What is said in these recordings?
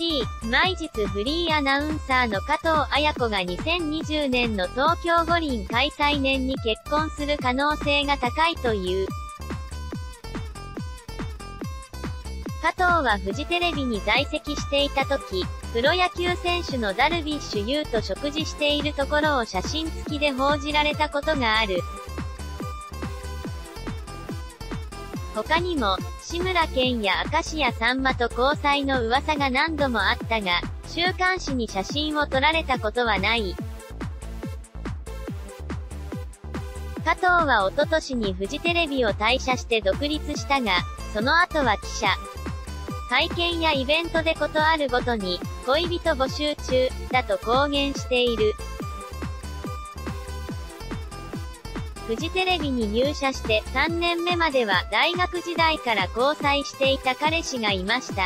1位、毎日フリーアナウンサーの加藤綾子が2020年の東京五輪開催年に結婚する可能性が高いという。加藤はフジテレビに在籍していた時、プロ野球選手のダルビッシュ有と食事しているところを写真付きで報じられたことがある。他にも、志村けんや明石家さんまと交際の噂が何度もあったが、週刊誌に写真を撮られたことはない。加藤は一昨年にフジテレビを退社して独立したが、その後は記者会見やイベントでことあるごとに、恋人募集中、だと公言している。フジテレビに入社して3年目までは大学時代から交際していた彼氏がいました。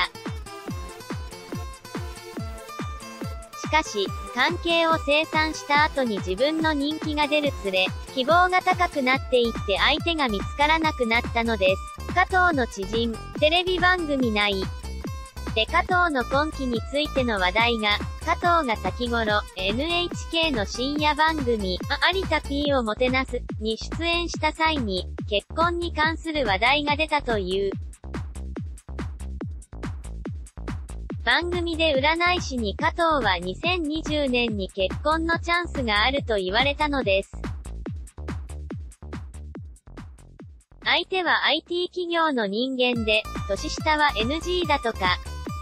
しかし、関係を清算した後に自分の人気が出るつれ、希望が高くなっていって相手が見つからなくなったのです。加藤の知人、テレビ番組内で加藤の今期についての話題が、加藤が先頃、NHK の深夜番組、有田 P をもてなす、に出演した際に、結婚に関する話題が出たという。番組で占い師に加藤は2020年に結婚のチャンスがあると言われたのです。相手は IT 企業の人間で、年下は NG だとか。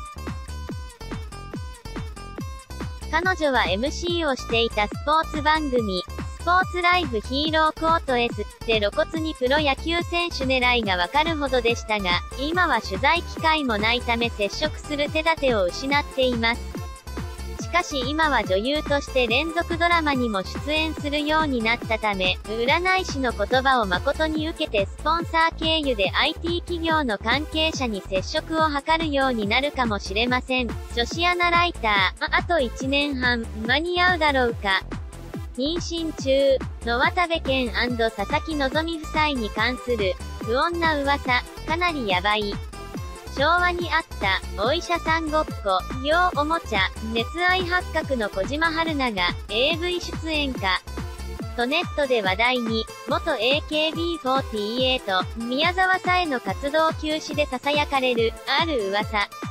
彼女は MC をしていたスポーツ番組、スポーツライフヒーローコート S で露骨にプロ野球選手狙いがわかるほどでしたが、今は取材機会もないため接触する手立てを失っています。しかし今は女優として連続ドラマにも出演するようになったため、占い師の言葉を誠に受けてスポンサー経由で IT 企業の関係者に接触を図るようになるかもしれません。女子アナライター、あと1年半、間に合うだろうか。妊娠中の渡部健&佐々木希夫妻に関する不穏な噂、かなりヤバい。昭和にあったお医者さんごっこ、両おもちゃ、熱愛発覚の小島春菜が AV 出演かとネットで話題に。元 AKB48 宮沢さえの活動休止で囁かれるある噂。